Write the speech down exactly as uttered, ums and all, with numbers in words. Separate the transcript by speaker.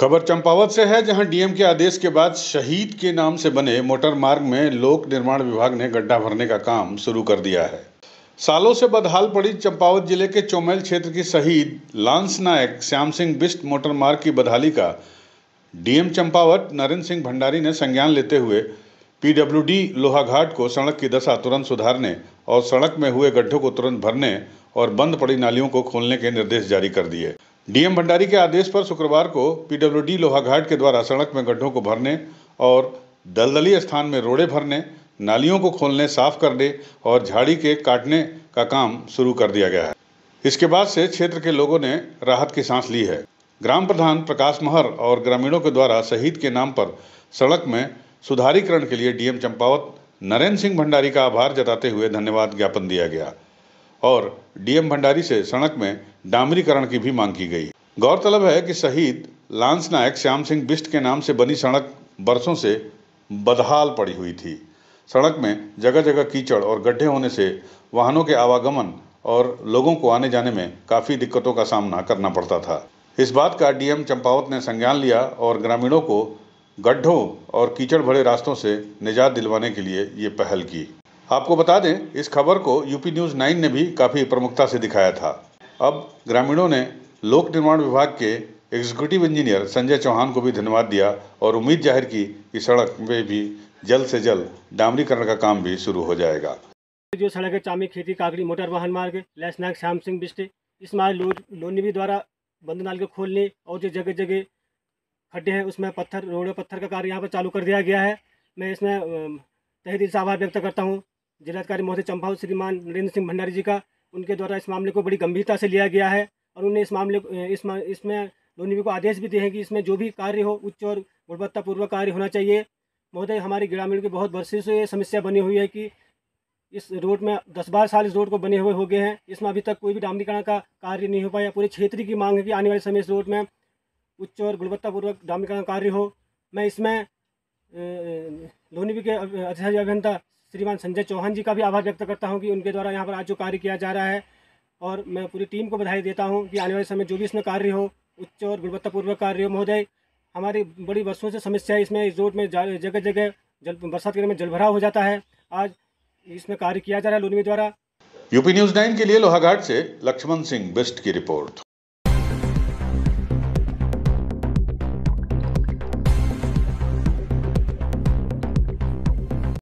Speaker 1: खबर चंपावत से है, जहां डीएम के आदेश के बाद शहीद के नाम से बने मोटर मार्ग में लोक निर्माण विभाग ने गड्ढा भरने का काम शुरू कर दिया है। सालों से बदहाल पड़ी चंपावत जिले के चौमेल क्षेत्र की शहीद लांस नायक श्याम सिंह बिष्ट मोटर मार्ग की बदहाली का डीएम चंपावत नरेंद्र सिंह भंडारी ने संज्ञान लेते हुए पीडब्ल्यूडी लोहाघाट को सड़क की दशा तुरंत सुधारने और सड़क में हुए गड्ढों को तुरंत भरने और बंद पड़ी नालियों को खोलने के निर्देश जारी कर दिए। डीएम भंडारी के आदेश पर शुक्रवार को पीडब्ल्यूडी लोहाघाट के द्वारा सड़क में गड्ढों को भरने और दलदली स्थान में रोड़े भरने, नालियों को खोलने, साफ करने और झाड़ी के काटने का काम शुरू कर दिया गया है। इसके बाद से क्षेत्र के लोगों ने राहत की सांस ली है। ग्राम प्रधान प्रकाश महर और ग्रामीणों के द्वारा शहीद के नाम पर सड़क में सुधारीकरण के लिए डीएम चंपावत नरेंद्र सिंह भंडारी का आभार जताते हुए धन्यवाद ज्ञापन दिया गया और डीएम भंडारी से सड़क में डामरीकरण की भी मांग की गई। गौरतलब है कि शहीद लांस नायक श्याम सिंह बिष्ट के नाम से बनी सड़क बरसों से बदहाल पड़ी हुई थी। सड़क में जगह जगह कीचड़ और गड्ढे होने से वाहनों के आवागमन और लोगों को आने जाने में काफ़ी दिक्कतों का सामना करना पड़ता था। इस बात का डीएम चंपावत ने संज्ञान लिया और ग्रामीणों को गड्ढों और कीचड़ भरे रास्तों से निजात दिलवाने के लिए ये पहल की। आपको बता दें, इस खबर को यूपी न्यूज़ नाइन ने भी काफ़ी प्रमुखता से दिखाया था। अब ग्रामीणों ने लोक निर्माण विभाग के एग्जीक्यूटिव इंजीनियर संजय चौहान को भी धन्यवाद दिया और उम्मीद जाहिर की कि सड़क में भी जल्द से जल्द डामरीकरण का काम भी शुरू हो जाएगा।
Speaker 2: जो सड़क है चामी खेती कागड़ी मोटर वाहन मार्ग लैंस नायक श्याम सिंह बिष्ट, इस मार्ग लोनी द्वारा बंद नाल के खोलने और जो जगह जगह खड्डे हैं उसमें पत्थर रोड़े पत्थर का कार्य यहाँ पर चालू कर दिया गया है। मैं इसमें तहे दिल से आभार व्यक्त करता हूँ जिलाधिकारी महोदय चंपावत श्रीमान नरेंद्र सिंह भंडारी जी का। उनके द्वारा इस मामले को बड़ी गंभीरता से लिया गया है और उन्होंने इस मामले इस इसमें लोनी को आदेश भी दिए हैं कि इसमें जो भी कार्य हो उच्च और गुणवत्तापूर्वक कार्य होना चाहिए। महोदय, हमारे ग्रामीण की बहुत वर्षों से ये समस्या बनी हुई है कि इस रोड में दस बारह साल इस रोड को बने हुए हो गए हैं, इसमें अभी तक कोई भी डामरीकरण का कार्य नहीं हो पाया। पूरे क्षेत्र की मांग है कि आने वाले समय इस रोड में उच्च और गुणवत्तापूर्वक डामरीकरण कार्य हो। मैं इसमें लोनी के अध्यक्ष अभियंता श्रीमान संजय चौहान जी का भी आभार व्यक्त करता हूं कि उनके द्वारा यहाँ पर आज जो कार्य किया जा रहा है, और मैं पूरी टीम को बधाई देता हूं कि आने वाले समय जो भी इसमें कार्य हो उच्च और गुणवत्तापूर्वक कार्य हो। महोदय, हमारी बड़ी वर्षों से समस्या है इसमें, इस रोड में जगह जगह जल बरसात के में जलभराव हो जाता है। आज इसमें कार्य किया जा रहा है लोनी द्वारा।
Speaker 1: यूपी न्यूज़ नाइन के लिए लोहाघाट से लक्ष्मण सिंह बिष्ट की रिपोर्ट।